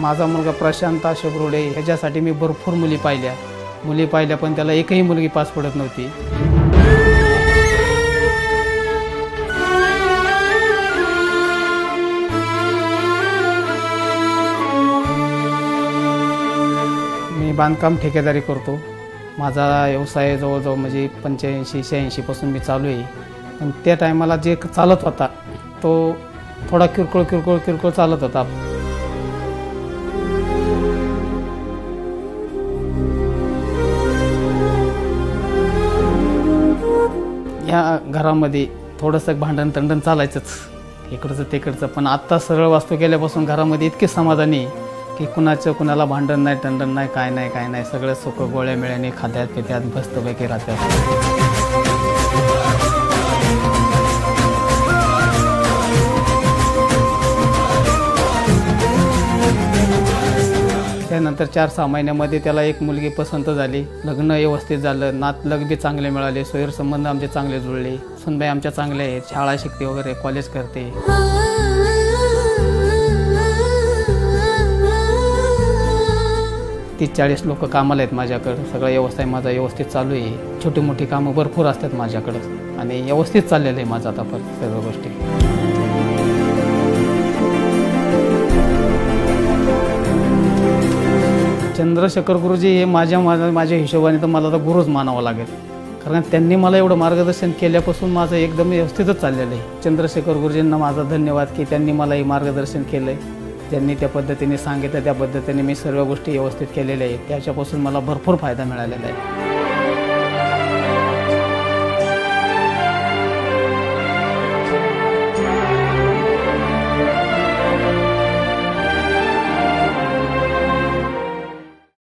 माझा मुलगा प्रशांत अशोक रोडे ह्याच्यासाठी मी भरपूर मुली पाहिल्या पण त्याला एकही मुलगी पास पडत नव्हती। मी बांधकाम ठेकेदारी करतो। माझा व्यवसाय जवळजवळ म्हणजे 85-86 पासून मी चालू आहे। पण त्या टायमाला जे चालत होता तो थोडा किरकोळ चालत होता। या घरामध्ये थोडंसं भांडण तंडण चालायचंच इकडचं तिकडचं, पण आत्ता सरळ वास्तू केल्यापासून घरामध्ये इतके समाधानी की कुणाला भांडण नाही, तंडण नाही, काय नाही, सगळं सुख गोळ्या मिळ्याने खात्यात पित्यात मस्तपैकी राहतात। त्यानंतर 4-6 महिन्यामध्ये त्याला एक मुलगी पसंत झाली, लग्न व्यवस्थित झालं, नातलग बी चांगले मिळाले, सोयीर संबंध आमचे चांगले जुळले, सुनबाई आमच्या चांगल्या आहेत, शाळा शिकते वगैरे, कॉलेज करते। 30-40 लोक कामाला आहेत माझ्याकडं, सगळा व्यवसाय माझा व्यवस्थित चालू आहे। छोटी मोठी कामं भरपूर असतात माझ्याकडं आणि व्यवस्थित चाललेलं आहे माझं आतापर्यंत सर्व गोष्टी। चंद्रशेखर गुरुजी हे माझ्या हिशोबाने तर मला तर गुरुच मानावं लागेल, कारण त्यांनी मला एवढं मार्गदर्शन केल्यापासून माझं एकदम व्यवस्थितच चाललेलं आहे। चंद्रशेखर गुरुजींना माझा धन्यवाद की त्यांनी मला हे मार्गदर्शन केलं आहे, त्यांनी त्या पद्धतीने सांगितलं त्या पद्धतीने मी सर्व गोष्टी व्यवस्थित केलेल्या आहेत, त्याच्यापासून मला भरपूर फायदा मिळालेला आहे।